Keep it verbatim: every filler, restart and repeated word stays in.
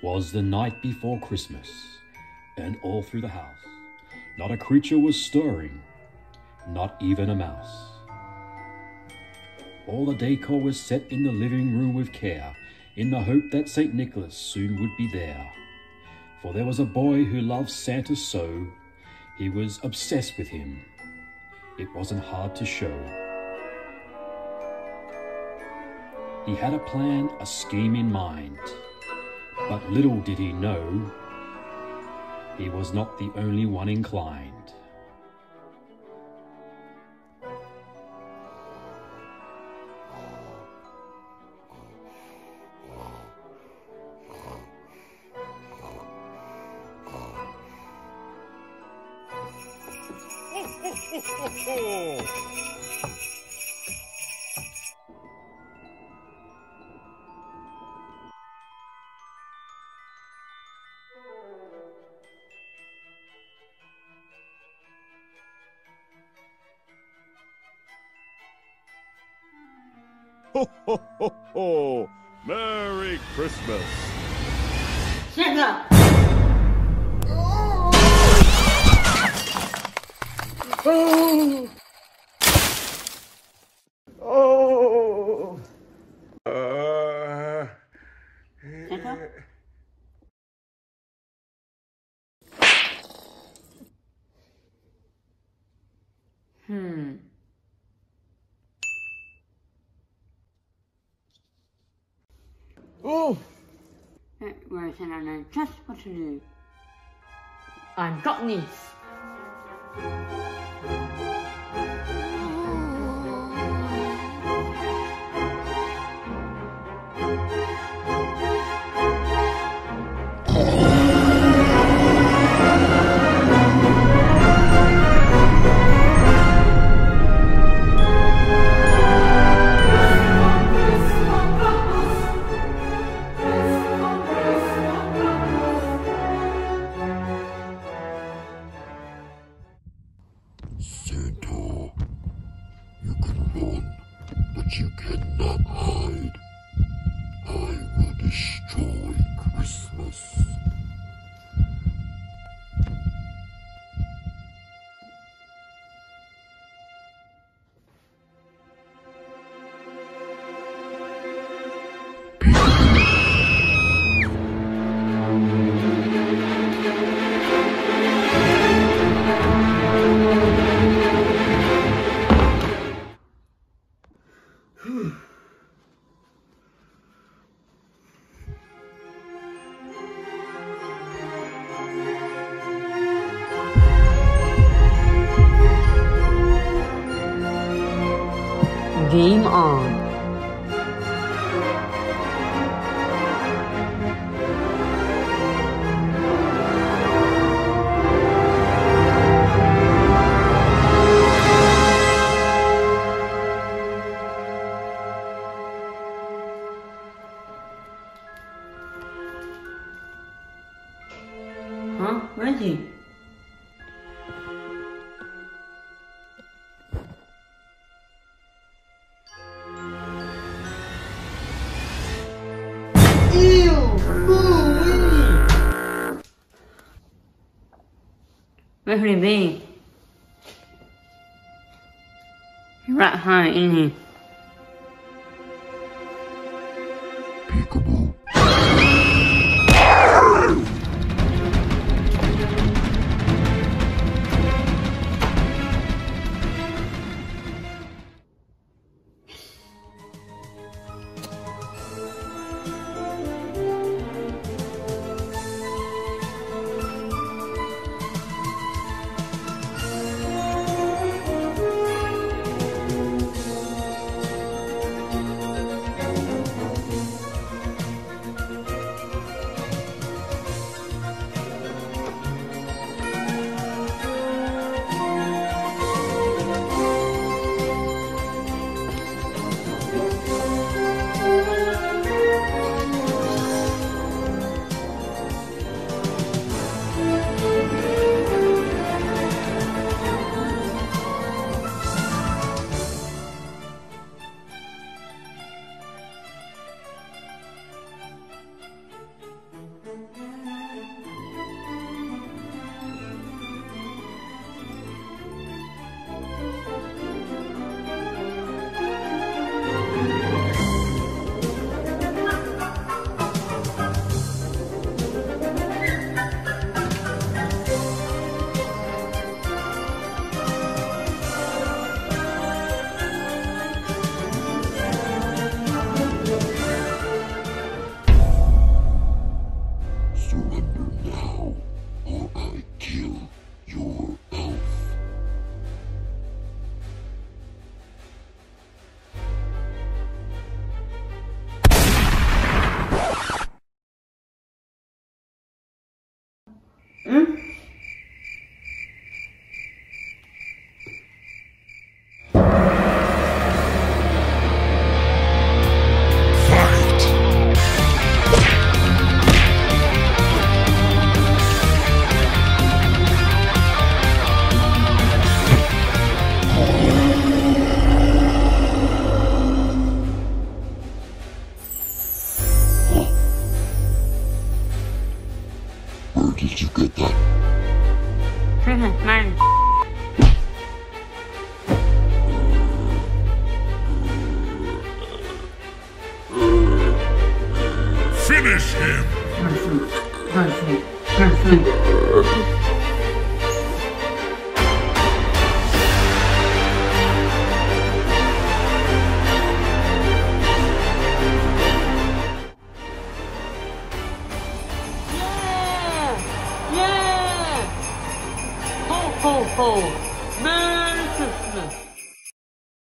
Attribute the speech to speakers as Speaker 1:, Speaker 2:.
Speaker 1: 'Twas the night before Christmas, and all through the house not a creature was stirring, not even a mouse. All the decor was set in the living room with care, in the hope that Saint Nicholas soon would be there. For there was a boy who loved Santa so, he was obsessed with him. It wasn't hard to show. He had a plan, a scheme in mind, but little did he know, he was not the only one inclined.
Speaker 2: Ho, ho, ho, ho! Merry Christmas!
Speaker 3: Shut up!
Speaker 4: Oh! Oh! Uh...
Speaker 3: Santa? Hmm.
Speaker 4: Oh!
Speaker 3: Whereas I know just what to do. I've got this.
Speaker 5: Santa, you can run, but you cannot hide. I will destroy Christmas.
Speaker 3: Game on. Huh? Where is he? Where could he be? He's right high, isn't he?
Speaker 5: Peekaboo.
Speaker 3: Hmm?
Speaker 5: Where did you get that?
Speaker 3: Mine.
Speaker 5: Finish him!
Speaker 3: Yeah! Yeah! Ho, ho, ho!